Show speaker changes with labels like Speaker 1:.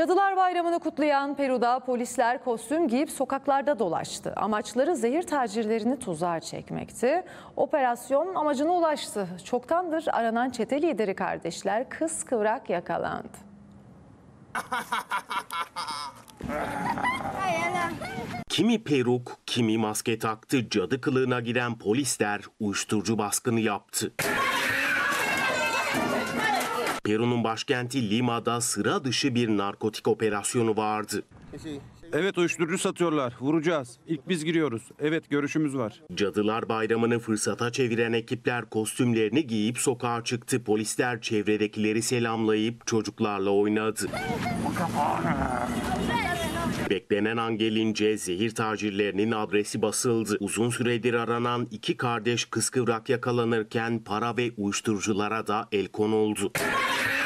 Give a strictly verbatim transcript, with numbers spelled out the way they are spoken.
Speaker 1: Cadılar Bayramı'nı kutlayan Peru'da polisler kostüm giyip sokaklarda dolaştı. Amaçları zehir tacirlerini tuzağa çekmekti. Operasyon amacına ulaştı. Çoktandır aranan çete lideri kardeşler kıskıvrak yakalandı.
Speaker 2: Kimi peruk, kimi maske taktı, cadı kılığına giren polisler uyuşturucu baskını yaptı. Peru'nun başkenti Lima'da sıra dışı bir narkotik operasyonu vardı.
Speaker 3: Evet, uyuşturucu satıyorlar. Vuracağız. İlk biz giriyoruz. Evet, görüşümüz var.
Speaker 2: Cadılar Bayramı'nı fırsata çeviren ekipler kostümlerini giyip sokağa çıktı. Polisler çevredekileri selamlayıp çocuklarla oynadı. Beklenen an gelince zehir tacirlerinin adresi basıldı. Uzun süredir aranan iki kardeş kıskıvrak yakalanırken para ve uyuşturuculara da el konuldu.